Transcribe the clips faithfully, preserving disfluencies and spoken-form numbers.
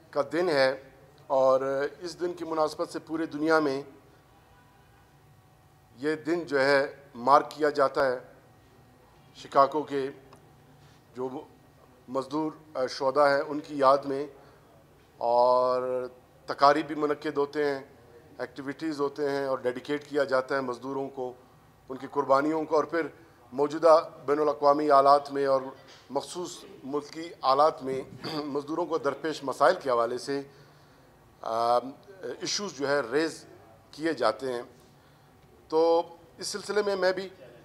کا दिन है और इस दिन की मुनासबत से पूरे दुनिया में ये दिन जो है मार्क किया जाता है। शिकागो के जो मज़दूर शुहदा हैं उनकी याद में, और तकारीब भी मुनक्किद होते हैं, एक्टिविटीज़ होते हैं और डेडिकेट किया जाता है मज़दूरों को, उनकी कुर्बानियों को। और फिर मौजूदा बैनुल-अक़वामी आलात में और मख़सूस मुल्की आलात में मज़दूरों को दरपेश मसाइल के हवाले से इश्यूज़ जो है रेज़ किए जाते हैं। तो इस सिलसिले में मैं भी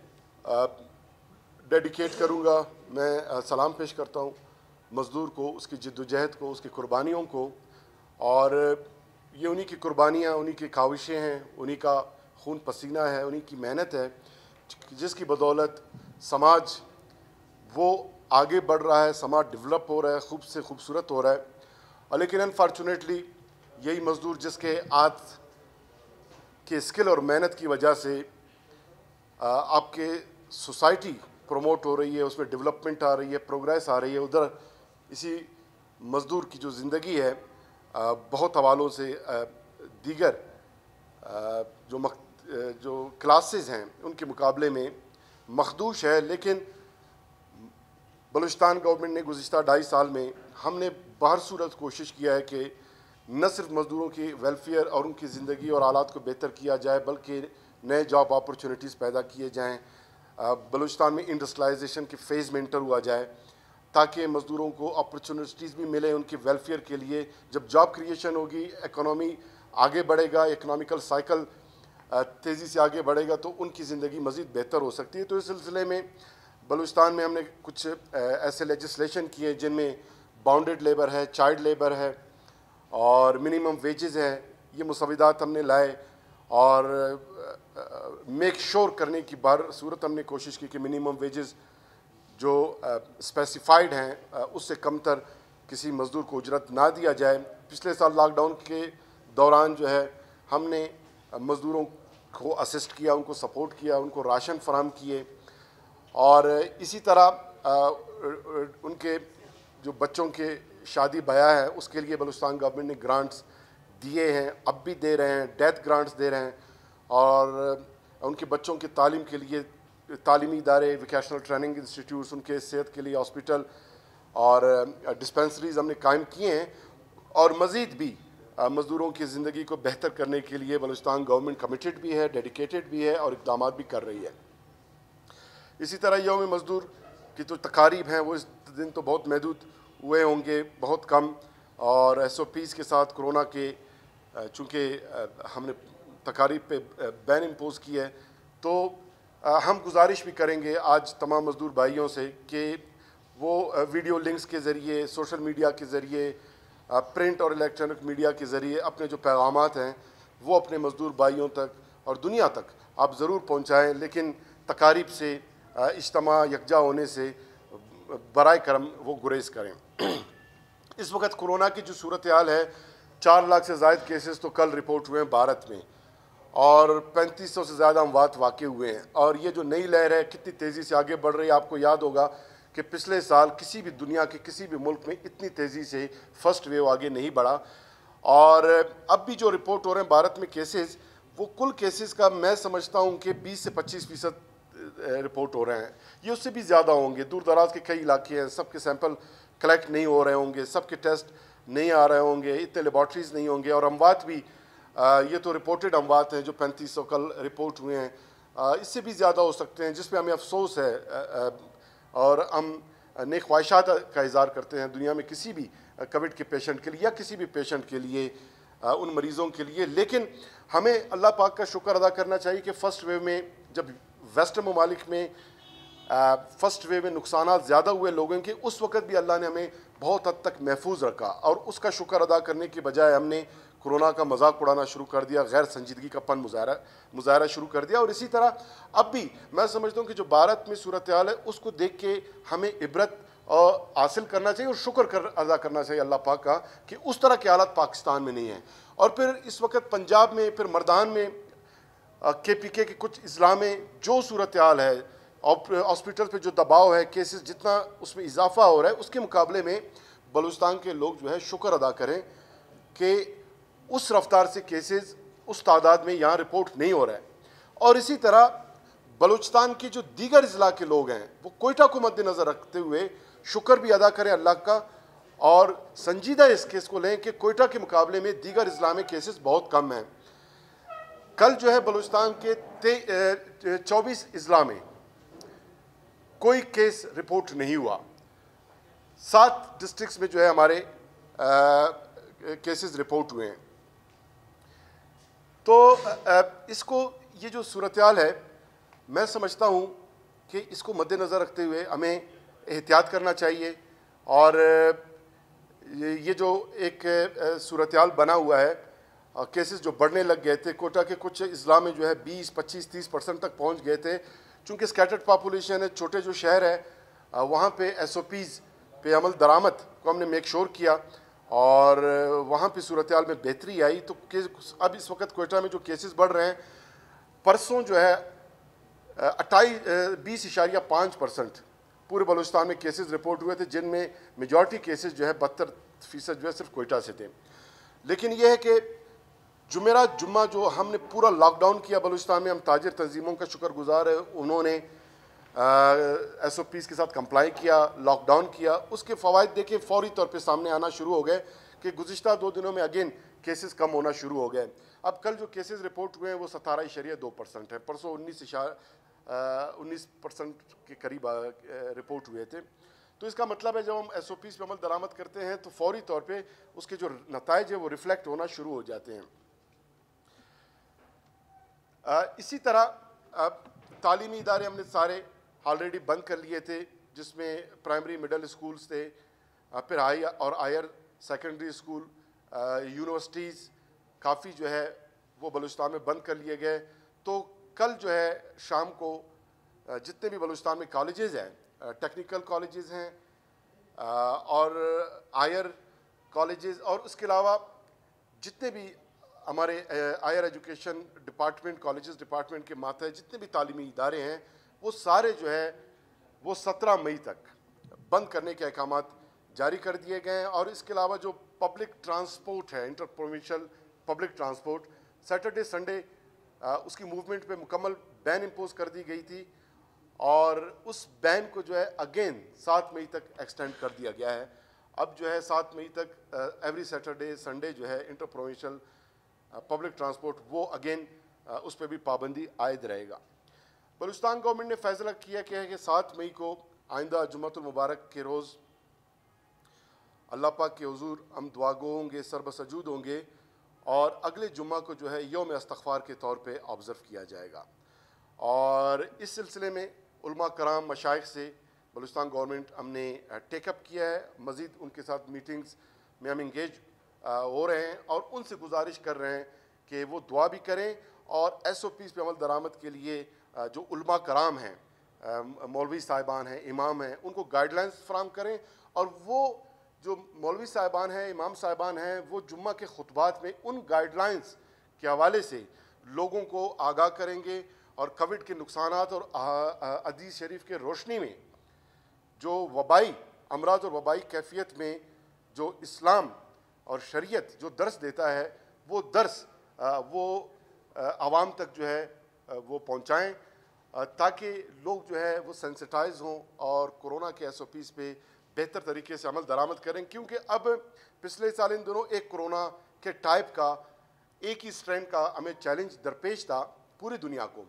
डेडिकेट करूँगा, मैं सलाम पेश करता हूँ मज़दूर को, उसकी जिद्दोजहद को, उसकी कुर्बानियों को। और ये उन्हीं की कुर्बानियाँ, उन्हीं की काविशें हैं, उन्हीं का खून पसीना है, उन्हीं की मेहनत है जिसकी बदौलत समाज वो आगे बढ़ रहा है, समाज डेवलप हो रहा है, खूब से खूबसूरत हो रहा है। और लेकिन अनफॉर्चुनेटली यही मज़दूर जिसके आज के स्किल और मेहनत की वजह से आपके सोसाइटी प्रमोट हो रही है, उसमें डेवलपमेंट आ रही है, प्रोग्रेस आ रही है, उधर इसी मज़दूर की जो ज़िंदगी है बहुत हवालों से दीगर जो मक, जो क्लासेस हैं उनके मुकाबले में मखदूश है। लेकिन बलूचिस्तान गवर्नमेंट ने गुज़िश्ता ढाई साल में हमने बाहर सूरत कोशिश किया है कि न सिर्फ मज़दूरों की वेलफेयर और उनकी ज़िंदगी और हालात को बेहतर किया जाए, बल्कि नए जॉब अपॉर्चुनिटीज़ पैदा किए जाएँ, बलूचिस्तान में इंडस्ट्रियलाइजेशन की फ़ेज़ में इंटर हुआ जाए ताकि मज़दूरों को अपॉर्चुनिटीज़ भी मिले उनके वेलफेयर के लिए। जब जॉब क्रिएशन होगी, इकनॉमी आगे बढ़ेगा, इकनॉमिकल साइकिल तेज़ी से आगे बढ़ेगा तो उनकी ज़िंदगी मज़ीद बेहतर हो सकती है। तो इस सिलसिले में बलूचिस्तान में हमने कुछ ऐसे लेजिस्लेशन किए जिनमें बाउंडेड लेबर है, चाइल्ड लेबर है और मिनिमम वेजेस है, ये मुसविदात हमने लाए। और मेक श्योर करने की बार सूरत हमने कोशिश की कि मिनिमम वेजेस जो स्पेसिफाइड हैं उससे कमतर किसी मज़दूर को उजरत ना दिया जाए। पिछले साल लॉकडाउन के दौरान जो है हमने मज़दूरों को असिस्ट किया, उनको सपोर्ट किया, उनको राशन फराहम किए। और इसी तरह उनके जो बच्चों के शादी ब्याह है उसके लिए बलूचिस्तान गवर्नमेंट ने ग्रांट्स दिए हैं, अब भी दे रहे हैं, डेथ ग्रांट्स दे रहे हैं। और उनके बच्चों की तालीम के लिए तालीमी इदारे, वोकेशनल ट्रेनिंग इंस्टीट्यूट्स, उनके सेहत के लिए हॉस्पिटल और डिस्पेंसरीज़ हमने कायम किए हैं। और मज़ीद भी मज़दूरों की ज़िंदगी को बेहतर करने के लिए बलूचिस्तान गवर्नमेंट कमिटेड भी है, डेडिकेटेड भी है और इक़दाम भी कर रही है। इसी तरह यौम मज़दूर की तो तकारीब हैं वो इस दिन तो बहुत महदूद हुए होंगे, बहुत कम, और एस ओ पीज़ के साथ कोरोना के चूँकि हमने तकारीब पे बैन इम्पोज़ की है तो हम गुजारिश भी करेंगे आज तमाम मज़दूर भाइयों से कि वो वीडियो लिंक्स के ज़रिए, सोशल मीडिया के ज़रिए, प्रिंट और इलेक्ट्रॉनिक मीडिया के ज़रिए अपने जो पैगामात हैं वो अपने मज़दूर भाइयों तक और दुनिया तक आप ज़रूर पहुँचाएँ। लेकिन तकारीब से, इज्तिमा यकजा होने से बराए करम वो गुरेज करें। इस वक्त कोरोना की जो सूरत हाल है, चार लाख से ज़ायद केसेस तो कल रिपोर्ट हुए हैं भारत में और पैंतीस सौ से ज़्यादा अमवात वाक़ई हुए हैं। और ये जो नई लहर है कितनी तेज़ी से आगे बढ़ रही है। आपको याद होगा कि पिछले साल किसी भी दुनिया के किसी भी मुल्क में इतनी तेज़ी से फर्स्ट वेव आगे नहीं बढ़ा। और अब भी जो रिपोर्ट हो रहे हैं भारत में केसेस, वो कुल केसेस का मैं समझता हूँ कि बीस से पच्चीस फ़ीसद रिपोर्ट हो रहे हैं, ये उससे भी ज़्यादा होंगे। दूर दराज के कई इलाके हैं, सबके सैंपल कलेक्ट नहीं हो रहे होंगे, सबके टेस्ट नहीं आ रहे होंगे, इतने लेबॉर्ट्रीज़ नहीं होंगे। और अमवात भी आ, ये तो रिपोर्टेड अमवात हैं जो पैंतीस सौ कल रिपोर्ट हुए हैं, आ, इससे भी ज़्यादा हो सकते हैं, जिस पे हमें अफसोस है। आ, आ, और हम नेक ख्वाहिशात का इज़हार करते हैं दुनिया में किसी भी कोविड के पेशेंट के लिए या किसी भी पेशेंट के लिए, आ, उन मरीज़ों के लिए। लेकिन हमें अल्लाह पाक का शुक्र अदा करना चाहिए कि फ़र्स्ट वेव में, जब वेस्टर्न ममालिक में फ़र्स्ट वेव में नुकसान ज़्यादा हुए लोगों के, उस वक़्त भी अल्लाह ने हमें बहुत हद तक महफूज रखा। और उसका शुक्र अदा करने के बजाय हमने कोरोना का मजाक उड़ाना शुरू कर दिया, गैर संजीदगी का पन मुजाहरा मुजाहरा शुरू कर दिया। और इसी तरह अब भी मैं समझता हूँ कि जो भारत में सूरत हाल है उसको देख के हमें इबरत और हासिल करना चाहिए और शुक्र कर अदा करना चाहिए अल्लाह पाक का कि उस तरह की हालत पाकिस्तान में नहीं है। और फिर इस वक्त पंजाब में, फिर मर्दान में, के पी के के कुछ अजला में जो सूरत हाल है, हॉस्पिटल पे जो दबाव है, केसेस जितना उसमें इजाफा हो रहा है, उसके मुकाबले में بلوچستان کے لوگ جو ہے شکر ادا کریں کہ اس رفتار سے کیسز اس تعداد میں یہاں رپورٹ نہیں ہو رہا ہے. اور اسی طرح بلوچستان کے جو دیگر اضلاع کے لوگ ہیں وہ کوئٹہ کو مد نظر رکھتے ہوئے شکر بھی ادا کریں اللہ کا اور سنجیدہ اس کیس کو لیں کہ کوئٹہ کے مقابلے میں دیگر اضلاع میں کیسز بہت کم ہیں. کل جو ہے بلوچستان کے چوبیس اضلاع میں کوئی کیس رپورٹ نہیں ہوا. سات ڈسٹرکٹس میں جو ہے ہمارے کیسز رپورٹ ہوئے ہیں. تو اس کو یہ جو صورتحال ہے میں سمجھتا ہوں کہ اس کو مد نظر رکھتے ہوئے ہمیں احتیاط کرنا چاہیے. اور یہ جو ایک صورتحال بنا ہوا ہے کیسز جو بڑھنے لگ گئے تھے کوئٹہ کے کچھ اضلاع میں جو ہے بیس پچیس تیس پرسنٹ تک پہنچ گئے تھے. چونکہ اسکیٹرڈ پاپولیشن ہے, چھوٹے جو شہر ہے وہاں پہ ایس او پیز پہ عمل درآمد کو ہم نے میک شور کیا اور وہاں پہ صورتحال میں بہتری آئی. تو اب اس وقت کوئٹہ میں جو کیسز بڑھ رہے ہیں, پرسوں جو ہے اٹھائیس بیس اشاریہ پانچ پرسنٹ پورے بلوچستان میں کیسز رپورٹ ہوئے تھے, جن میں میجورٹی کیسز جو ہے بہتر فیصد جو ہے صرف کوئٹہ سے تھے. لیکن یہ ہے کہ جمعرات جمعہ جو ہم نے پورا لاک ڈاؤن کیا بلوچستان میں, ہم تاجر تنظیموں کا شکر گزار ہے, انہوں نے ایس او پیز کے ساتھ کمپلائی کیا, لاک ڈاؤن کیا. اس کے فوائد دیکھیں فوری طور پہ سامنے آنا شروع ہو گئے کہ گزشتہ دو دنوں میں اگین کیسز کم ہونا شروع ہو گئے. اب کل جو کیسز رپورٹ ہوئے ہیں وہ ستارہ اشاریہ دو پرسنٹ ہے, پرسوں انیس انیس پرسنٹ کے قریب رپورٹ ہوئے تھے. تو اس کا مطلب ہے جب ہم ایس او پیز پہ عمل درآمد کرتے ہیں تو فوری طور پہ اس کے جو نتائج ہیں وہ ریفلیکٹ ہونا شروع ہو جاتے ہیں. اسی طرح تعلیمی ادارے ہم نے سارے آلریڈی بند کر لیے تھے, جس میں پرائمری مڈل اسکولز تھے, پھر ہائی اور ہائر سیکنڈری اسکول, یونیورسٹیز کافی جو ہے وہ بلوچستان میں بند کر لیے گئے. تو کل جو ہے شام کو جتنے بھی بلوچستان میں کالجز ہیں, ٹیکنیکل کالجز ہیں اور ہائر کالجز, اور اس کے علاوہ جتنے بھی ہمارے higher education department colleges department کے ماتحت جتنے بھی تعلیمی ادارے ہیں وہ سارے جو ہے وہ سترہ مئی تک بند کرنے کے احکامات جاری کر دیے گئے ہیں. اور اس کے علاوہ جو پبلک ٹرانسپورٹ ہے, inter provincial public transport, Saturday Sunday اس کی موومنٹ پہ مکمل بین امپوز کر دی گئی تھی اور اس بین کو جو ہے اگین سات مئی تک ایکسٹینڈ کر دیا گیا ہے. اب جو ہے سات مئی تک ایوری سیٹرڈے سنڈے جو ہے انٹر پروونشل پبلک ٹرانسپورٹ وہ اگین اس پہ بھی پابندی عائد رہے گا. بلوچستان گورنمنٹ نے فیصلہ کیا کہ ہے کہ سات مئی کو آئندہ جمعۃ المبارک کے روز اللہ پاک کے حضور ہم دعا گو ہوں گے, سر بسجود ہوں گے اور اگلے جمعہ کو جو ہے یوم استغفار کے طور پہ آبزرو کیا جائے گا. اور اس سلسلے میں علماء کرام مشائخ سے بلوچستان گورنمنٹ ہم نے ٹیک اپ کیا ہے, مزید ان کے ساتھ میٹنگز میں ہم انگیج ہو رہے ہیں اور ان سے گزارش کر رہے ہیں کہ وہ دعا بھی کریں اور ایس او پیز پہ عمل درآمد کے لیے جو علماء کرام ہیں, مولوی صاحبان ہیں, امام ہیں, ان کو گائیڈ لائنس فراہم کریں. اور وہ جو مولوی صاحبان ہیں, امام صاحبان ہیں, وہ جمعہ کے خطبات میں ان گائیڈ لائنس کے حوالے سے لوگوں کو آگاہ کریں گے اور کووڈ کے نقصانات اور حدیث شریف کے روشنی میں جو وبائی امراض اور وبائی کیفیت میں جو اسلام اور شریعت جو درس دیتا ہے وہ درس وہ عوام تک جو ہے وہ پہنچائیں تاکہ لوگ جو ہے وہ سینسٹائز ہوں اور کورونا کے ایس او پیز پہ بہتر طریقے سے عمل درآمد کریں. کیونکہ اب پچھلے سال ان دنوں ایک کورونا کے ٹائپ کا ایک ہی اسٹرین کا ہمیں چیلنج درپیش تھا پوری دنیا کو.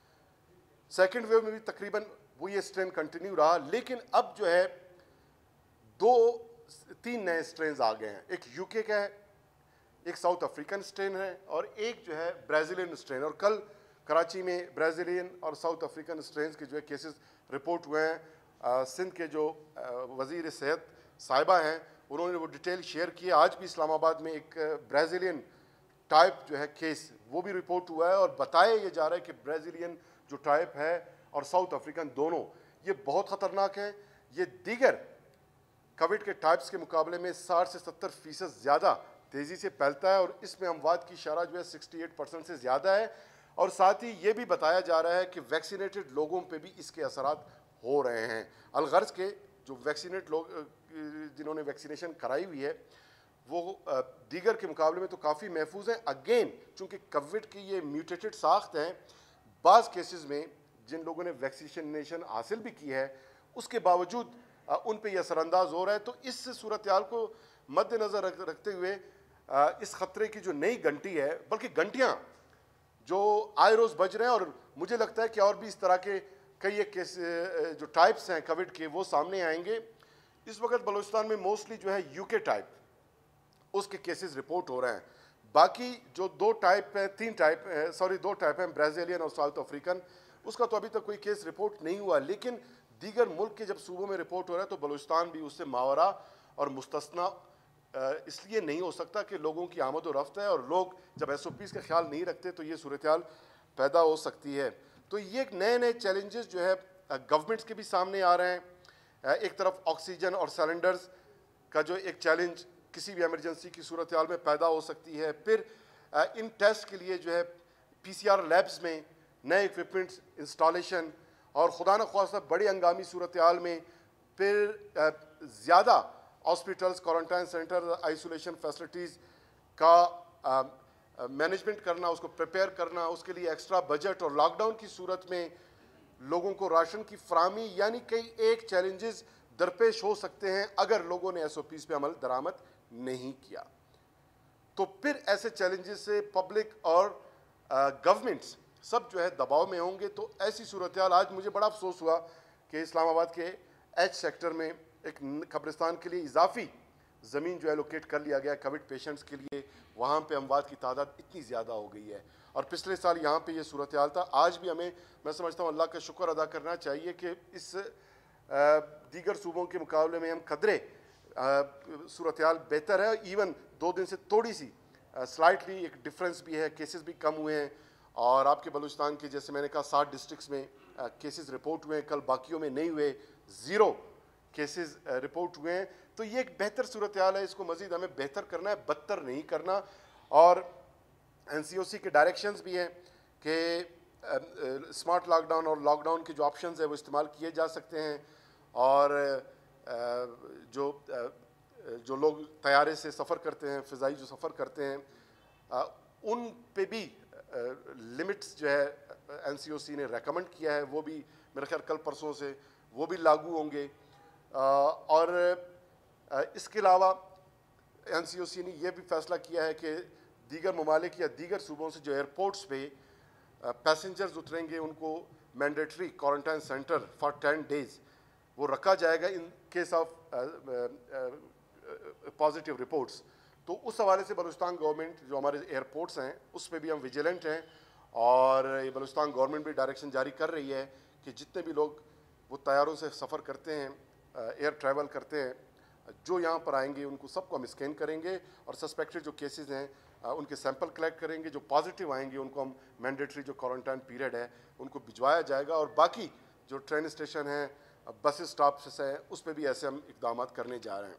سیکنڈ ویو میں بھی تقریباً وہ یہ اسٹرین کنٹینیو رہا, لیکن اب جو ہے دو تین نئے اسٹرینز آ گئے ہیں. ایک یو کے کا ہے, ایک ساؤتھ افریقن اسٹرین ہے اور ایک جو ہے برازیلین اسٹرین. اور کل کراچی میں برازیلین اور ساؤتھ افریقن اسٹرینز کے جو ہے کیسز رپورٹ ہوئے ہیں. سندھ کے جو وزیر صحت صاحبہ ہیں انہوں نے وہ ڈیٹیل شیئر کی. آج بھی اسلام آباد میں ایک برازیلین ٹائپ جو ہے کیس وہ بھی رپورٹ ہوا ہے اور بتایا یہ جا رہا ہے کہ برازیلین جو ٹائپ ہے اور ساؤتھ افریقن دونوں یہ بہت خطرناک ہیں. یہ دیگر کووڈ کے ٹائپس کے مقابلے میں ساٹھ سے ستر فیصد زیادہ تیزی سے پھیلتا ہے اور اس میں اموات کی شرح جو ہے سکسٹی ایٹ پرسنٹ سے زیادہ ہے. اور ساتھ ہی یہ بھی بتایا جا رہا ہے کہ ویکسینیٹڈ لوگوں پہ بھی اس کے اثرات ہو رہے ہیں. الغرض کے جو ویکسینیٹ لوگ جنہوں نے ویکسینیشن کرائی ہوئی ہے وہ دیگر کے مقابلے میں تو کافی محفوظ ہیں. اگین چونکہ کووڈ کی یہ میوٹیٹڈ ساخت ہیں, بعض کیسز میں جن لوگوں نے ویکسینیشن حاصل بھی کی ہے اس کے باوجود ان پہ یہ اثر انداز ہو رہا ہے. تو اس صورتحال کو مد نظر رکھتے ہوئے اس خطرے کی جو نئی گھنٹی ہے, بلکہ گھنٹیاں جو آئے روز بج رہے ہیں, اور مجھے لگتا ہے کہ اور بھی اس طرح کے کئی ایک کیس جو ٹائپس ہیں کووڈ کے وہ سامنے آئیں گے. اس وقت بلوچستان میں موسٹلی جو ہے یو کے ٹائپ اس کے کیسز رپورٹ ہو رہے ہیں. باقی جو دو ٹائپ ہیں, تین ٹائپ سوری دو ٹائپ ہیں, برازیلین اور ساؤتھ افریقن, اس کا تو ابھی تک کوئی کیس رپورٹ نہیں ہوا. لیکن دیگر ملک کے جب صوبوں میں رپورٹ ہو رہا ہے تو بلوچستان بھی اس سے ماورا اور مستثنا اس لیے نہیں ہو سکتا کہ لوگوں کی آمد و رفت ہے, اور لوگ جب ایس او پیز کا خیال نہیں رکھتے تو یہ صورتحال پیدا ہو سکتی ہے. تو یہ ایک نئے نئے چیلنجز جو ہے گورنمنٹس کے بھی سامنے آ رہے ہیں. ایک طرف آکسیجن اور سلنڈرز کا جو ایک چیلنج کسی بھی ایمرجنسی کی صورتحال میں پیدا ہو سکتی ہے. پھر ان ٹیسٹ کے لیے جو ہے پی سی آر لیبز میں نئے اکوپمنٹس انسٹالیشن, اور خدا نخواستہ بڑی ہنگامی صورتحال میں پھر زیادہ hospitals, quarantine centre, isolation facilities کا مینجمنٹ کرنا, اس کو پریپیئر کرنا, اس کے لیے ایکسٹرا بجٹ, اور لاک ڈاؤن کی صورت میں لوگوں کو راشن کی فراہمی, یعنی کئی ایک چیلنجز درپیش ہو سکتے ہیں اگر لوگوں نے ایس او پیز پہ عمل درآمد نہیں کیا. تو پھر ایسے چیلنجز سے پبلک اور گورنمنٹس سب جو ہے دباؤ میں ہوں گے. تو ایسی صورتحال, آج مجھے بڑا افسوس ہوا کہ اسلام آباد کے ایچ سیکٹر میں ایک قبرستان کے لیے اضافی زمین جو ہے لوکیٹ کر لیا گیا کووڈ پیشنٹس کے لیے. وہاں پہ اموات کی تعداد اتنی زیادہ ہو گئی ہے, اور پچھلے سال یہاں پہ یہ صورتحال تھا. آج بھی ہمیں, میں سمجھتا ہوں, اللہ کا شکر ادا کرنا چاہیے کہ اس دیگر صوبوں کے مقابلے میں ہم قدرے صورتحال بہتر ہے. ایون دو دن سے تھوڑی سی سلائٹلی ایک ڈفرینس بھی ہے, کیسز بھی کم ہوئے ہیں, اور آپ کے بلوچستان کے جیسے میں نے کہا ساٹھ ڈسٹرکٹس میں کیسز رپورٹ ہوئے ہیں, کل باقیوں میں نہیں ہوئے, زیرو کیسز رپورٹ ہوئے ہیں. تو یہ ایک بہتر صورتحال ہے, اس کو مزید ہمیں بہتر کرنا ہے, بدتر نہیں کرنا. اور این سی او سی کے ڈائریکشنز بھی ہیں کہ اسمارٹ لاک ڈاؤن اور لاک ڈاؤن کے جو آپشنز ہیں وہ استعمال کیے جا سکتے ہیں, اور جو جو لوگ طیارے سے سفر کرتے ہیں, فضائی جو سفر کرتے ہیں, ان پہ بھی لمٹس جو ہے این سی او سی نے ریکمنڈ کیا ہے, وہ بھی میرے خیال کل پرسوں سے وہ بھی لاگو ہوں گے. اور اس کے علاوہ این سی او سی نے یہ بھی فیصلہ کیا ہے کہ دیگر ممالک یا دیگر صوبوں سے جو ایئرپورٹس پہ پیسنجرز اتریں گے ان کو mandatory quarantine centre for ten days وہ رکھا جائے گا in case of positive reports. تو اس حوالے سے بلوچستان گورنمنٹ جو ہمارے ایئرپورٹس ہیں اس پہ بھی ہم ویجیلنٹ ہیں, اور یہ بلوچستان گورنمنٹ بھی ڈائریکشن جاری کر رہی ہے کہ جتنے بھی لوگ وہ طیاروں سے سفر کرتے ہیں, ایئر ٹریول کرتے ہیں, جو یہاں پر آئیں گے ان کو سب کو ہم اسکین کریں گے, اور سسپیکٹڈ جو کیسز ہیں ان کے سیمپل کلیکٹ کریں گے. جو پازیٹیو آئیں گے ان کو ہم مینڈیٹری جو کوارنٹائن پیریڈ ہے ان کو بھجوایا جائے گا. اور باقی جو ٹرین اسٹیشن ہیں, بس اسٹاپس ہیں, اس پہ بھی ایسے ہم اقدامات کرنے جا رہے ہیں.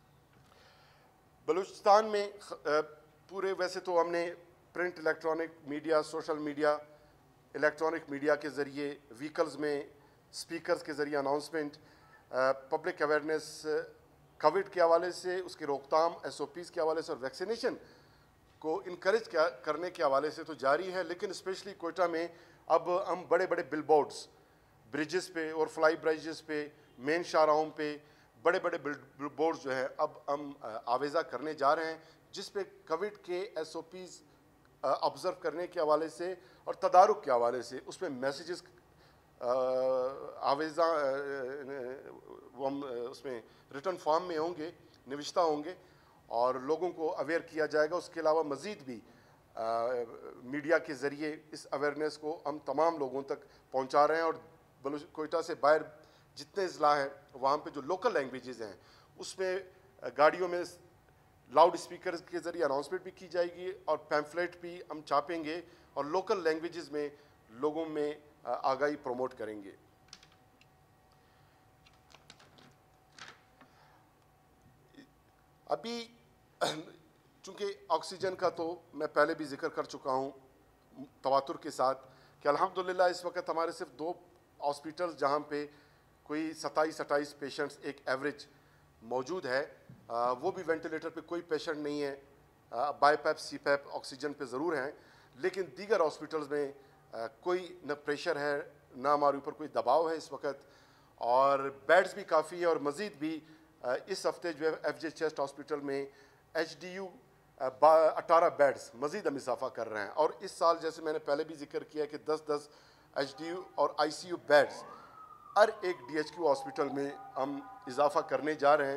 بلوچستان میں پورے ویسے تو ہم نے print, electronic media, social media, electronic media کے ذریعے, ویکلز میں اسپیکرز کے ذریعے اناؤنسمنٹ, پبلک اویئرنیس کووڈ کے حوالے سے, اس کی روک تھام, ایس او پیز کے حوالے سے, اور ویکسینیشن کو انکریج کرنے کے حوالے سے تو جاری ہے. لیکن اسپیشلی کوئٹہ میں اب ہم بڑے بڑے بل بورڈز برجز پہ اور فلائی برجز پہ, مین شاہراہوں پہ بڑے بڑے بل بورڈز جو ہیں اب ہم آویزہ کرنے جا رہے ہیں, جس پہ کووڈ کے ایس او پیز آبزرو کرنے کے حوالے سے اور تدارک کے حوالے سے اس میں میسیجز آویزہ وہ ہم اس میں ریٹن فارم میں ہوں گے, نوشتہ ہوں گے, اور لوگوں کو اویئر کیا جائے گا. اس کے علاوہ مزید بھی میڈیا کے ذریعے اس اویئرنیس کو ہم تمام لوگوں تک پہنچا رہے ہیں. اور بلوچ کوئٹہ سے باہر جتنے اضلاع ہیں وہاں پہ جو لوکل لینگویجز ہیں اس میں گاڑیوں میں لاؤڈ اسپیکرز کے ذریعے اناؤنسمنٹ بھی کی جائے گی, اور پیمفلیٹ بھی ہم چھاپیں گے, اور لوکل لینگویجز میں لوگوں میں آگاہی پروموٹ کریں گے. ابھی چونکہ آکسیجن کا تو میں پہلے بھی ذکر کر چکا ہوں تواتر کے ساتھ کہ الحمدللہ اس وقت ہمارے صرف دو ہاسپٹلز جہاں پہ کوئی ستائیس اٹھائیس پیشنٹس ایک ایوریج موجود ہے. وہ بھی وینٹیلیٹر پہ کوئی پیشنٹ نہیں ہے, بائی پیپ سی پیپ آکسیجن پہ ضرور ہیں, لیکن دیگر ہاسپٹلز میں کوئی نہ پریشر ہے نہ ہمارے اوپر کوئی دباؤ ہے اس وقت, اور بیڈز بھی کافی ہے. اور مزید بھی اس ہفتے جو ہے ایف جے چیسٹ ہاسپٹل میں ایچ ڈی یو اٹھارہ بیڈز مزید ہم اضافہ کر رہے ہیں, اور اس سال جیسے میں نے پہلے بھی ذکر کیا کہ دس دس ایچ ڈی یو اور آئی سی یو بیڈز ہر ایک ڈی ایچ کیو ہاسپٹل میں ہم اضافہ کرنے جا رہے ہیں.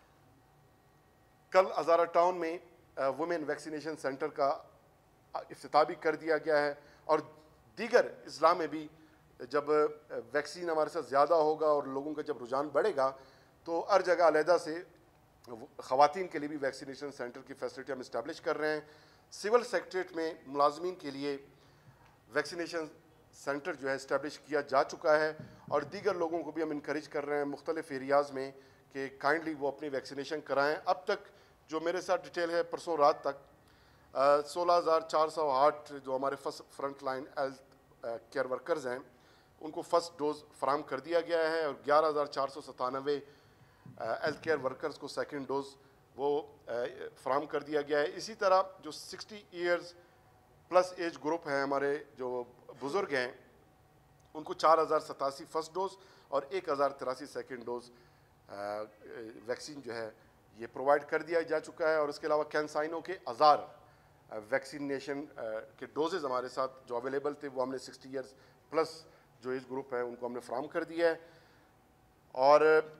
کل ہزارہ ٹاؤن میں وومن ویکسینیشن سینٹر کا افتتاح بھی کر دیا گیا ہے, اور دیگر اضلاع میں بھی جب ویکسین ہمارے ساتھ زیادہ ہوگا اور لوگوں کا جب رجحان بڑھے گا تو ہر جگہ علیحدہ سے خواتین کے لیے بھی ویکسینیشن سینٹر کی فیسلٹی ہم اسٹیبلش کر رہے ہیں. سول سیکٹریٹ میں ملازمین کے لیے ویکسینیشن سینٹر جو ہے اسٹیبلش کیا جا چکا ہے, اور دیگر لوگوں کو بھی ہم انکریج کر رہے ہیں مختلف ایریاز میں کہ کائنڈلی وہ اپنی ویکسینیشن کرائیں. اب تک جو میرے ساتھ ڈیٹیل ہے پرسوں رات تک سولہ ہزار چار سو آٹھ جو ہمارے first frontline health care workers ہیں ان کو فرسٹ ڈوز فراہم کر دیا گیا ہے, اور گیارہ ہزار چار سو ستانوے ہیلتھ کیئر ورکرز کو سیکنڈ ڈوز وہ فراہم کر دیا گیا ہے. اسی طرح جو sixty years plus age group ہیں ہمارے جو بزرگ ہیں ان کو چار ہزار ستاسی فرسٹ ڈوز اور ایک ہزار تراسی سیکنڈ ڈوز ویکسین جو ہے یہ پرووائڈ کر دیا جا چکا ہے. اور اس کے علاوہ کینسائنوں کے ہزار ویکسینیشن کے ڈوزز ہمارے ساتھ جو اویلیبل تھے وہ ہم نے سکسٹی ایئرز پلس جو ایج گروپ ہے ان کو ہم نے فراہم کر دیا ہے. اور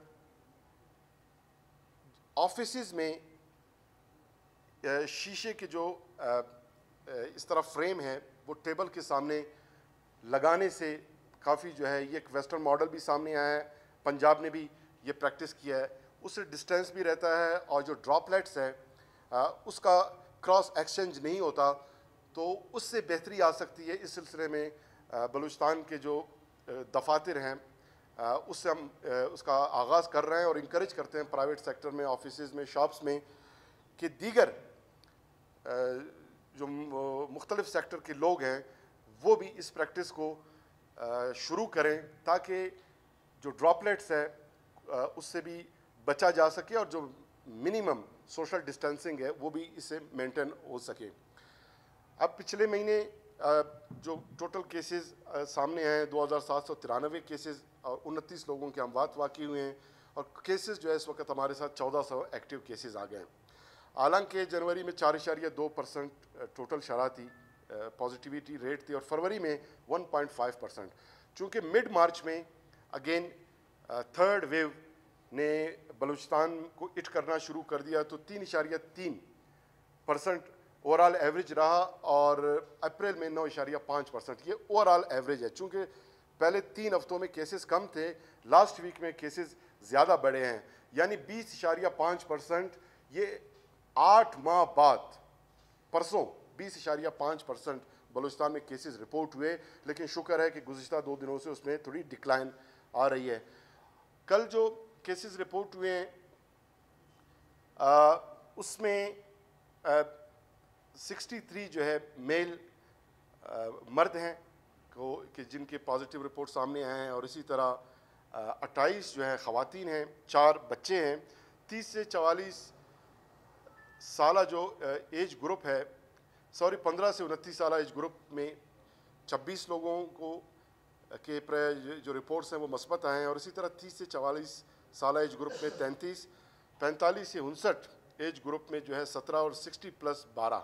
آفیسز میں شیشے کے جو اس طرح فریم ہے وہ ٹیبل کے سامنے لگانے سے کافی جو ہے یہ ایک ویسٹرن ماڈل بھی سامنے آیا ہے, پنجاب نے بھی یہ پریکٹس کیا ہے, اس سے ڈسٹینس بھی رہتا ہے اور جو ڈراپلیٹس ہے اس کا کراس ایکسچینج نہیں ہوتا, تو اس سے بہتری آ سکتی ہے. اس سلسلے میں بلوچستان کے جو دفاتر ہیں اس سے ہم اس کا آغاز کر رہے ہیں اور انکریج کرتے ہیں پرائیویٹ سیکٹر میں, آفیسز میں, شاپس میں کہ دیگر جو مختلف سیکٹر کے لوگ ہیں وہ بھی اس پریکٹس کو شروع کریں تاکہ جو ڈراپلیٹس ہے اس سے بھی بچا جا سکے اور جو منیمم سوشل ڈسٹینسنگ ہے وہ بھی اس سے مینٹین ہو سکے. اب پچھلے مہینے جو ٹوٹل کیسز سامنے آئے ہیں دو ہزار سات سو ترانوے کیسز اور انتیس لوگوں کے اموات واقع ہوئے ہیں, اور کیسز جو ہے اس وقت ہمارے ساتھ چودہ سو ایکٹیو کیسز آ گئے ہیں. حالانکہ جنوری میں چار اشاریہ دو پرسنٹ ٹوٹل شرح تھی پازیٹیوٹی ریٹ تھی, اور فروری میں ون پوائنٹ فائیو پرسنٹ. چونکہ مڈ مارچ میں اگین تھرڈ ویو نے بلوچستان کو اٹ کرنا شروع کر دیا تو تین اشاریہ تین پرسنٹ اوور آل ایوریج رہا, اور اپریل میں نو اشاریہ پانچ پرسنٹ یہ اوور آل ایوریج ہے. چونکہ پہلے تین ہفتوں میں کیسز کم تھے, لاسٹ ویک میں کیسز زیادہ بڑھے ہیں, یعنی بیس اشاریہ پانچ پرسنٹ یہ آٹھ ماہ بعد پرسوں بیس اشاریہ پانچ پرسنٹ بلوچستان میں کیسز رپورٹ ہوئے. لیکن شکر ہے کہ گزشتہ دو دنوں سے اس میں تھوڑی ڈکلائن آ رہی ہے. کل جو کیسز رپورٹ ہوئے ہیں اس میں سکسٹی تھری جو ہے میل مرد ہیں کہ جن کے پازیٹیو رپورٹ سامنے آئے ہیں, اور اسی طرح اٹھائیس جو ہے خواتین ہیں, چار بچے ہیں. تیس سے چوالیس سالہ جو ایج گروپ ہے سوری پندرہ سے انتیس سالہ ایج گروپ میں چھبیس لوگوں کو کے جو رپورٹس ہیں وہ مثبت آئے ہیں, اور اسی طرح تیس سے چوالیس سالہ ایج گروپ میں تینتیس, پینتالیس سے انسٹھ ایج گروپ میں جو ہے سترہ, اور سکسٹی پلس بارہ.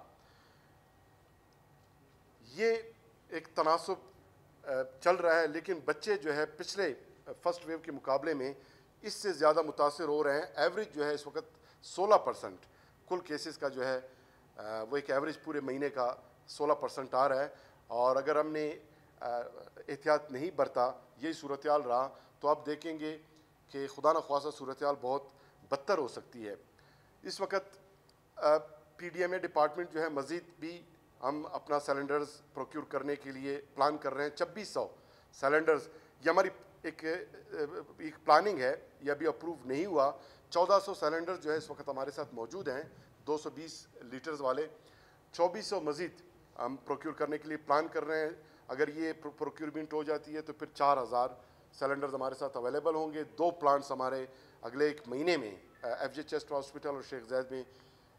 یہ ایک تناسب چل رہا ہے, لیکن بچے جو ہے پچھلے فرسٹ ویو کے مقابلے میں اس سے زیادہ متاثر ہو رہے ہیں. ایوریج جو ہے اس وقت سولہ پرسنٹ کل کیسز کا جو ہے وہ ایک ایوریج پورے مہینے کا سولہ پرسنٹ آ رہا ہے, اور اگر ہم نے احتیاط نہیں برتا یہی صورتحال رہا تو آپ دیکھیں گے کہ خدا نخواستہ صورتحال بہت بدتر ہو سکتی ہے. اس وقت P D M A department جو ہے مزید بھی ہم اپنا سیلنڈرز پروکیور کرنے کے لیے پلان کر رہے ہیں. چھبیس سو سیلنڈرز یہ ہماری ایک ایک پلاننگ ہے, یہ ابھی اپروو نہیں ہوا. چودہ سو سیلنڈر جو ہے اس وقت ہمارے ساتھ موجود ہیں دو سو بیس لیٹرز والے. چوبیس سو مزید ہم پروکیور کرنے کے لیے پلان کر رہے ہیں. اگر یہ پروکیورمنٹ ہو جاتی ہے تو پھر چار ہزار سیلنڈرز ہمارے ساتھ اویلیبل ہوں گے. دو پلانٹس ہمارے اگلے ایک مہینے میں ایف جے چیسٹ ہاسپٹل اور شیخ زاید میں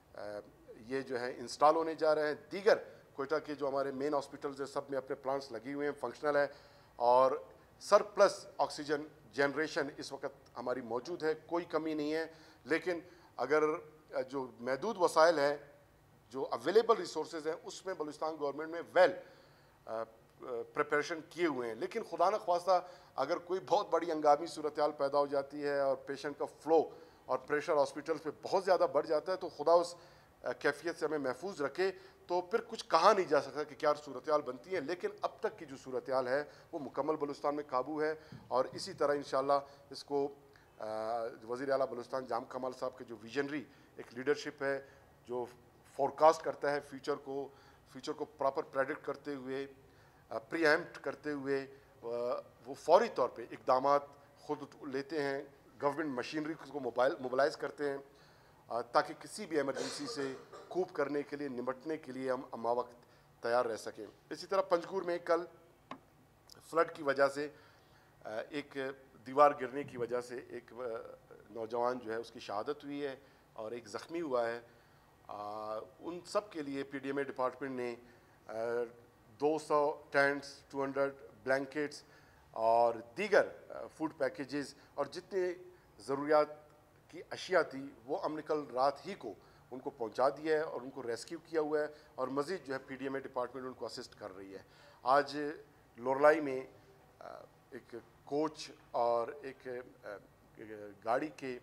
یہ جو ہے انسٹال ہونے جا رہے ہیں. دیگر کوئٹہ کے جو ہمارے مین ہاسپٹلز ہیں سب میں اپنے پلانٹس لگی ہوئے ہیں, فنکشنل ہے, اور سر پلس آکسیجن جنریشن اس وقت ہماری موجود ہے, کوئی کمی نہیں ہے. لیکن اگر جو محدود وسائل ہیں, جو اویلیبل ریسورسز ہیں, اس میں بلوچستان گورنمنٹ میں ویل پریپریشن کیے ہوئے ہیں. لیکن خدا نخواستہ اگر کوئی بہت بڑی ہنگامی صورتحال پیدا ہو جاتی ہے اور پیشنٹ کا فلو اور پریشر ہاسپٹلس پہ بہت زیادہ بڑھ جاتا ہے, تو خدا اس کیفیت سے ہمیں محفوظ رکھے. تو پھر کچھ کہا نہیں جا سکتا کہ کیا صورتحال بنتی ہے. لیکن اب تک کی جو صورتحال ہے وہ مکمل بلوچستان میں قابو ہے, اور اسی طرح انشاءاللہ اس کو وزیر اعلیٰ بلوچستان جام کمال صاحب کے جو ویژنری ایک لیڈرشپ ہے, جو فورکاسٹ کرتا ہے فیوچر کو فیوچر کو پراپر پریڈکٹ کرتے ہوئے, پری ایمپٹ کرتے ہوئے, وہ فوری طور پہ اقدامات خود لیتے ہیں, گورنمنٹ مشینری کو موبائل موبلائز کرتے ہیں تاکہ کسی بھی ایمرجنسی سے کوپ کرنے کے لیے, نمٹنے کے لیے ہم اماں وقت تیار رہ سکیں. اسی طرح پنجگور میں کل فلڈ کی وجہ سے ایک دیوار گرنے کی وجہ سے ایک نوجوان جو ہے اس کی شہادت ہوئی ہے اور ایک زخمی ہوا ہے. ان سب کے لیے P D M A department نے دو سو ٹینٹس, ٹو ہنڈریڈ بلینکٹس اور دیگر فوڈ پیکیجز اور جتنے ضروریات کی اشیاء تھی وہ ہم نے کل رات ہی کو ان کو پہنچا دیا ہے اور ان کو ریسکیو کیا ہوا ہے, اور مزید جو ہے P D M A department ان کو اسسٹ کر رہی ہے. آج لورلائی میں ایک کوچ اور ایک گاڑی کے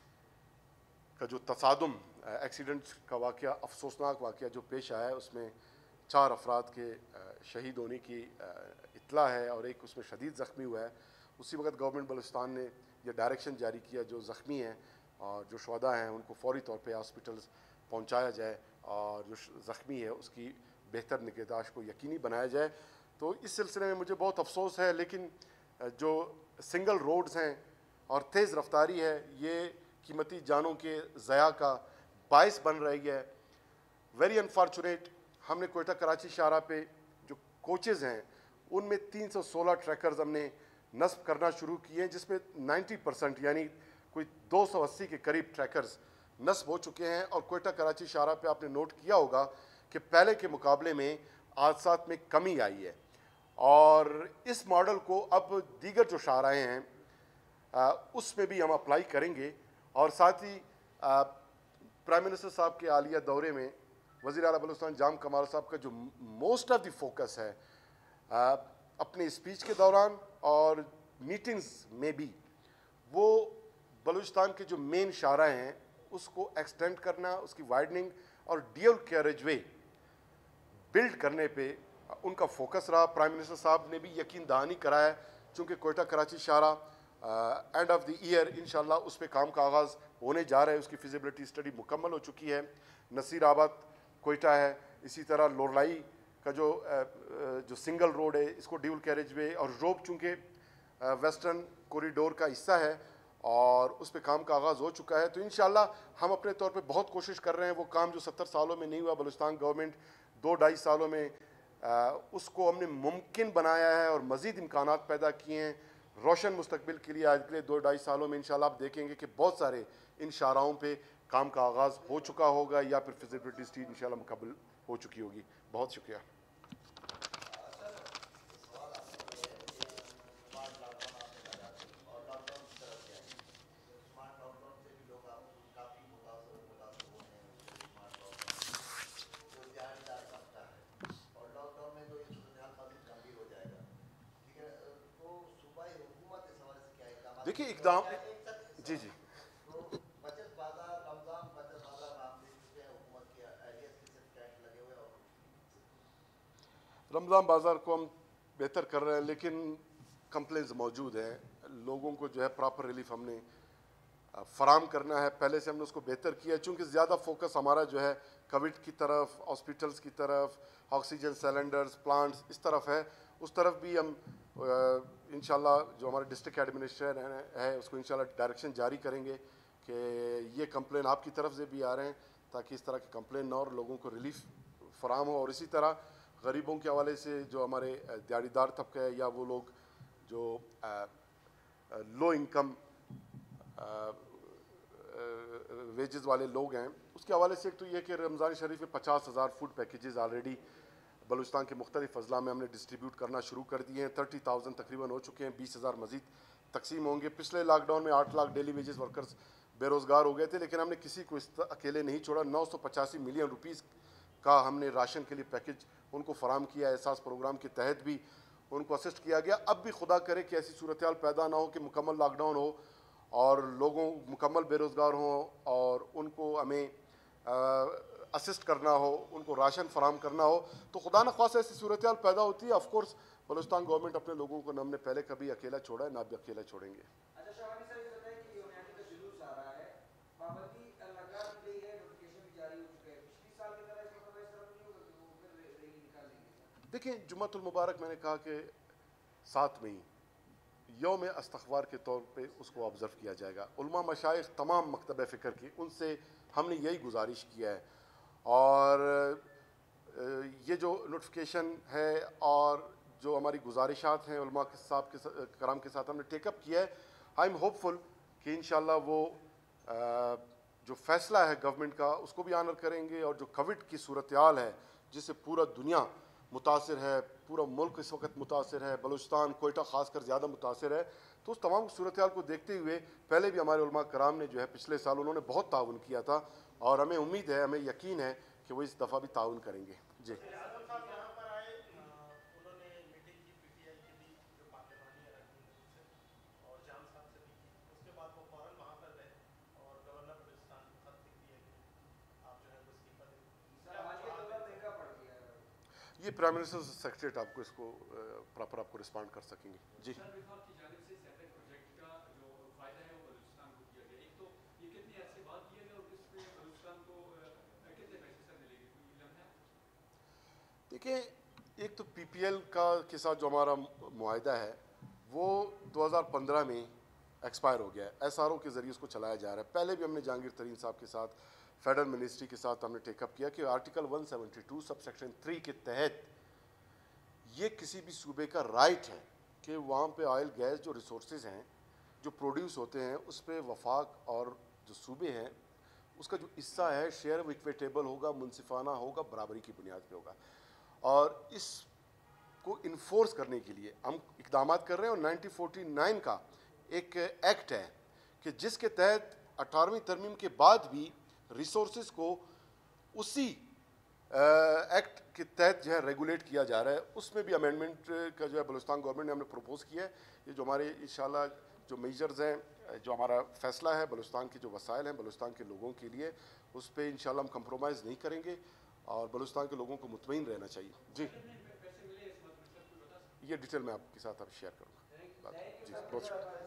کا جو تصادم ایکسیڈنٹ کا واقعہ, افسوسناک واقعہ جو پیش آیا ہے, اس میں چار افراد کے شہید ہونے کی اطلاع ہے اور ایک اس میں شدید زخمی ہوا ہے. اسی وقت گورنمنٹ بلوچستان نے یہ ڈائریکشن جاری کیا جو زخمی ہیں اور جو شہداء ہیں ان کو فوری طور پہ ہاسپٹلز پہنچایا جائے اور جو زخمی ہے اس کی بہتر نگہداشت کو یقینی بنایا جائے. تو اس سلسلے میں مجھے بہت افسوس ہے, لیکن جو سنگل روڈز ہیں اور تیز رفتاری ہے یہ قیمتی جانوں کے ضیاع کا باعث بن رہی ہے. ویری انفارچونیٹ, ہم نے کوئٹہ کراچی شاہراہ پہ جو کوچز ہیں ان میں تین سو سولہ ٹریکرز ہم نے نصب کرنا شروع کیے ہیں, جس میں نائنٹی پرسنٹ یعنی کوئی دو سو اسی کے قریب ٹریکرز نصب ہو چکے ہیں. اور کوئٹہ کراچی شاہراہ پہ آپ نے نوٹ کیا ہوگا کہ پہلے کے مقابلے میں حادثات میں کمی آئی ہے, اور اس ماڈل کو اب دیگر جو شاہراہیں ہیں اس میں بھی ہم اپلائی کریں گے. اور ساتھ ہی پرائم منسٹر صاحب کے حالیہ دورے میں وزیر اعلیٰ بلوچستان جام کمال صاحب کا جو موسٹ آف دی فوکس ہے اپنے اسپیچ کے دوران اور میٹنگز میں بھی, وہ بلوچستان کے جو مین شاہراہیں ہیں اس کو ایکسٹینڈ کرنا, اس کی وائڈننگ اور ڈیول کیریج وے بلڈ کرنے پہ ان کا فوکس رہا. پرائم منسٹر صاحب نے بھی یقین دہانی کرایا چونکہ کوئٹہ کراچی شاہراہ اینڈ آف دی ایئر انشاءاللہ اس پہ کام کا آغاز ہونے جا رہا ہے. اس کی فیزیبلٹی اسٹڈی مکمل ہو چکی ہے. نصیر آباد کوئٹہ ہے, اسی طرح لورلائی کا جو جو سنگل روڈ ہے اس کو ڈیول کیریج وے, اور روب چونکہ ویسٹرن کوریڈور کا حصہ ہے اور اس پہ کام کا آغاز ہو چکا ہے. تو انشاءاللہ ہم اپنے طور پہ بہت کوشش کر رہے ہیں. وہ کام جو ستر سالوں میں نہیں ہوا, بلوچستان گورنمنٹ دو ڈھائی سالوں میں اس کو ہم نے ممکن بنایا ہے اور مزید امکانات پیدا کیے ہیں روشن مستقبل کے لیے. آج کے دو ڈھائی سالوں میں انشاءاللہ آپ دیکھیں گے کہ بہت سارے ان شاہراہوں پہ کام کا آغاز ہو چکا ہوگا یا پھر فیزیبلٹی اسٹڈی انشاءاللہ مکمل ہو چکی ہوگی. بہت شکریہ. دیکھیے اقدام, جی جی رمضان بازار کو ہم بہتر کر رہے ہیں, لیکن کمپلینز موجود ہیں. لوگوں کو جو ہے پراپر ریلیف ہم نے فراہم کرنا ہے. پہلے سے ہم نے اس کو بہتر کیا چونکہ زیادہ فوکس ہمارا جو ہے کووڈ کی طرف, ہاسپٹلس کی طرف, آکسیجن سلنڈرز, پلانٹس اس طرف ہے. اس طرف بھی ہم انشاءاللہ جو ہمارے ڈسٹرکٹ ایڈمنسٹریٹر ہے اس کو انشاءاللہ ڈائریکشن جاری کریں گے کہ یہ کمپلین آپ کی طرف سے بھی آ رہے ہیں تاکہ اس طرح کے کمپلین نہ اور لوگوں کو ریلیف فراہم ہو. اور اسی طرح غریبوں کے حوالے سے جو ہمارے دیہڑی دار طبقہ ہے یا وہ لوگ جو لو انکم ویجز والے لوگ ہیں اس کے حوالے سے ایک تو یہ کہ رمضان شریف میں پچاس ہزار فوڈ پیکیجز آلریڈی بلوچستان کے مختلف اضلاع میں ہم نے ڈسٹریبیوٹ کرنا شروع کر دیے ہیں. تھرٹی تھاؤزینڈ تقریباً ہو چکے ہیں, بیس ہزار مزید تقسیم ہوں گے. پچھلے لاک ڈاؤن میں آٹھ لاکھ ڈیلی ویجز ورکرز بے روزگار ہو گئے تھے, لیکن ہم نے کسی کو اس اکیلے نہیں چھوڑا. نو سو پچاسی ملین روپیز کا ہم نے راشن کے لیے پیکج ان کو فراہم کیا. احساس پروگرام کے تحت بھی ان کو اسسٹ کیا گیا. اب بھی خدا کرے کہ ایسی صورتحال پیدا نہ ہو کہ مکمل لاک ڈاؤن ہو اور لوگوں مکمل بے روزگار ہوں اور ان کو ہمیں اسسٹ کرنا ہو, ان کو راشن فراہم کرنا ہو. تو خدا نخواستہ ایسی صورتحال پیدا ہوتی ہے. آف کورس بلوچستان گورنمنٹ اپنے لوگوں کو ہم نے پہلے کبھی اکیلا چھوڑا ہے, نہ بھی اکیلا چھوڑیں گے. دیکھیں, جمعۃ المبارک میں نے کہا کہ سات مئی یوم استغفار کے طور پہ اس کو آبزرو کیا جائے گا. علماء مشائخ تمام مکتب فکر کی, ان سے ہم نے یہی گزارش کیا ہے. اور یہ جو نوٹیفیکیشن ہے اور جو ہماری گزارشات ہیں علماء کے صاحب کے کرام کے ساتھ ہم نے ٹیک اپ کیا ہے, آئی ایم ہوپ فل کہ انشاءاللہ وہ جو فیصلہ ہے گورنمنٹ کا اس کو بھی آنر کریں گے. اور جو کووڈ کی صورتحال ہے جس سے پورا دنیا متاثر ہے, پورا ملک اس وقت متاثر ہے, بلوچستان کوئٹہ خاص کر زیادہ متاثر ہے, تو اس تمام صورتحال کو دیکھتے ہوئے پہلے بھی ہمارے علماء کرام نے جو ہے پچھلے سال انہوں نے بہت تعاون کیا تھا, اور ہمیں امید ہے, ہمیں یقین ہے کہ وہ اس دفعہ بھی تعاون کریں گے. جی یہ پرائم منسٹر سیکریٹریٹ آپ کو اس کو پراپر آپ کو رسپانڈ کر سکیں گے. جی دیکھیں, ایک تو پی پی ایل کا کے ساتھ جو ہمارا معاہدہ ہے وہ دو ہزار پندرہ میں ایکسپائر ہو گیا ہے. ایس آر او کے ذریعے اس کو چلایا جا رہا ہے. پہلے بھی ہم نے جہانگیر ترین صاحب کے ساتھ فیڈرل منسٹری کے ساتھ ہم نے ٹیک اپ کیا کہ article one seventy two subsection three کے تحت یہ کسی بھی صوبے کا رائٹ ہے کہ وہاں پہ آئل گیس جو ریسورسز ہیں جو پروڈیوس ہوتے ہیں اس پہ وفاق اور جو صوبے ہیں اس کا جو حصہ ہے شیئر اکویٹیبل ہوگا, منصفانہ ہوگا, برابری کی بنیاد پہ ہوگا. اور اس کو انفورس کرنے کے لیے ہم اقدامات کر رہے ہیں. اور نائنٹین فورٹی نائن کا ایک ایکٹ ہے کہ جس کے تحت اٹھارہویں ترمیم کے بعد بھی ریسورسز کو اسی ایکٹ کے تحت جو ہے ریگولیٹ کیا جا رہا ہے. اس میں بھی امینڈمنٹ کا جو ہے بلوچستان گورنمنٹ نے ہم نے پروپوز کیا ہے. یہ جو ہمارے انشاءاللہ جو میجرز ہیں, جو ہمارا فیصلہ ہے بلوچستان کے جو وسائل ہیں بلوچستان کے لوگوں کے لیے, اس پہ انشاءاللہ ہم کمپرومائز نہیں کریں گے اور بلوچستان کے لوگوں کو مطمئن رہنا چاہیے. جی یہ ڈیٹیل میں آپ کے ساتھ اب شیئر کروں گا. جی بہت شکریہ.